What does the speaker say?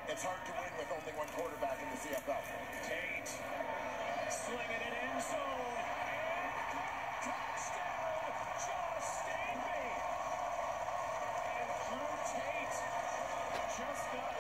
It's hard to win with only one quarterback in the CFL. Tate slinging it in zone. And touchdown, Josh Stanby. And Drew Tate just got